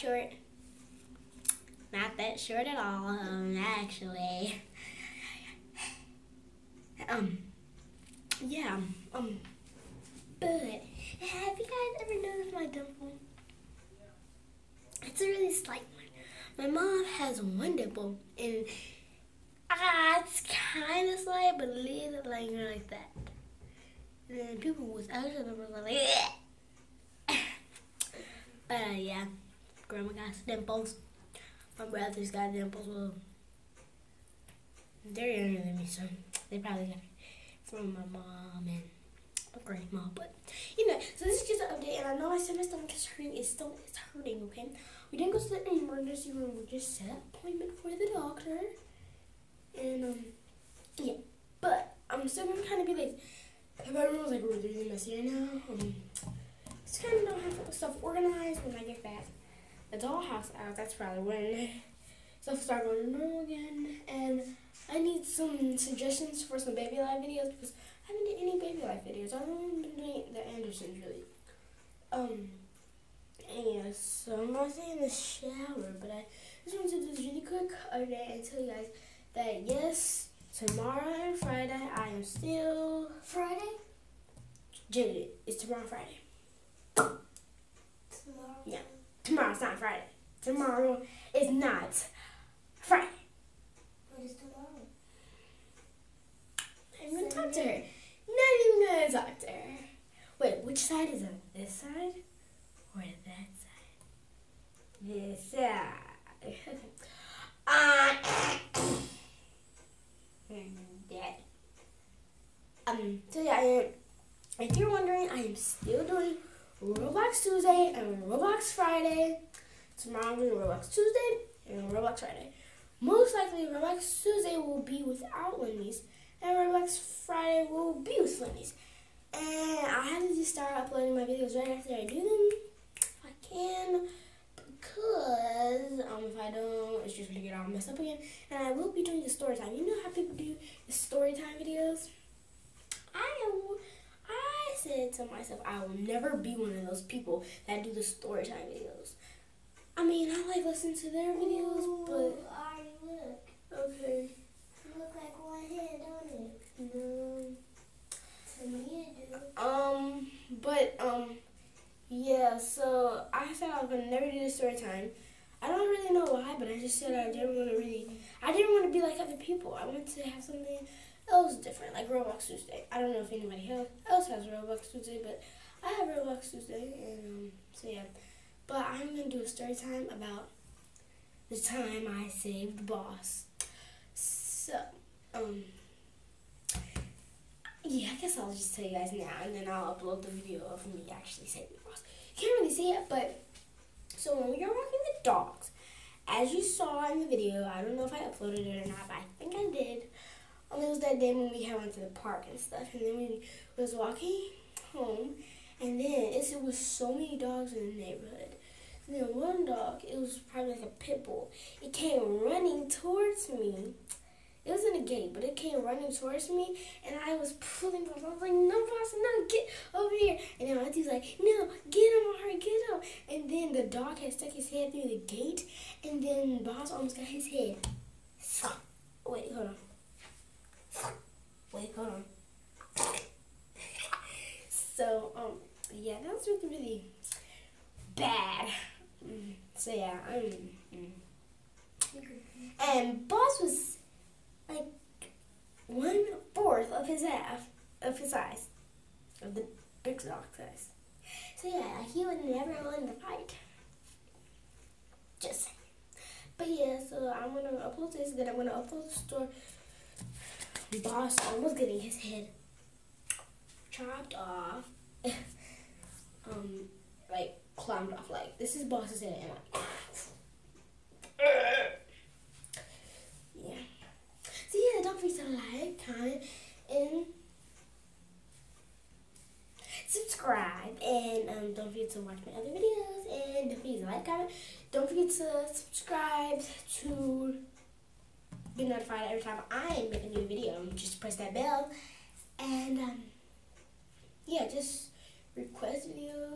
short. Not that short at all, actually. Yeah, but have you guys ever noticed my dimple? It's a really slight one. My mom has one dimple, and it's kind of slight, but a little like that. And then people with other dimples are like, ugh. But yeah, grandma got dimples. My brothers got dimples. Well, they're younger than me, so they probably got it from my mom and my grandma. But so this is just an update, and I know my stomach is hurting. It's hurting. Okay, we didn't go to the emergency room. We just set an appointment for the doctor, and yeah. But I'm still gonna kind of be like, my room was like really messy right now. Just kind of don't have stuff organized. When I get the dollhouse out, that's probably when stuff start going normal again. And I need some suggestions for some baby life videos because I haven't done any baby life videos. I've only been doing the Andersons really. And so I'm not saying in the shower, but I just want to do this really quick update and tell you guys that yes, tomorrow and Friday I am still Friday? Jilly, it's tomorrow Friday. Tomorrow? Yeah. Tomorrow's not Friday. Tomorrow is not Friday. What is tomorrow? I'm going to talk to her. Not even going to talk to her. Wait, which side is it? This side or that side? This side. Dead. So yeah, if you're wondering, I am still doing Roblox Tuesday and Roblox Friday. Tomorrow I'm doing Roblox Tuesday and Roblox Friday. Most likely Roblox Tuesday will be without Wendy's and Roblox Friday will be with Wendy's. And I have to just start uploading my videos right after I do them, if I can, because if I don't, it's just gonna get all messed up again. And I will be doing the story time. You know how people do the story time videos? I said to myself, I will never be one of those people that do the story time videos. I mean, I like listening to their videos, but Ari, look. okay. You look like one hand, don't it? No. To me, it do. Yeah, so I said I was gonna never do the story time. I don't really know why, but I just said I didn't want to be like other people. I wanted to have something else different, like Roblox Tuesday. I don't know if anybody else has Roblox Tuesday, but I have Roblox Tuesday, and so yeah. But I'm gonna do a story time about the time I saved the boss. So, yeah, I guess I'll just tell you guys now, and then I'll upload the video of me actually saving the boss. Can't really see it, but so when we were walking the dogs, as you saw in the video, I don't know if I uploaded it or not, but I think I did. It was that day when we went to the park and stuff, and then we was walking home, and then it was so many dogs in the neighborhood. And then one dog, it was probably like a pit bull. It came running towards me. It was in a gate, but it came running towards me, and I was pulling Boss. I was like, no, Boss, no, get over here. And then my auntie was like, no, get him, Ari, get him. And then the dog had stuck his head through the gate, and then Boss almost got his head. Wait, hold on. So, yeah, that was really, really bad. So, yeah, and Boss was like 1/4 of his size, of the big dog size. So, yeah, he would never win the fight. Just saying. But, yeah, so I'm going to upload this, then I'm going to upload the story. Boss almost getting his head chopped off, like climbed off. Like this is Boss's head, and like, yeah. So yeah, don't forget to like, comment, and subscribe, and don't forget to watch my other videos, and don't forget to like, comment, don't forget to subscribe to be notified every time I make a new video. Just press that bell, and yeah, just request videos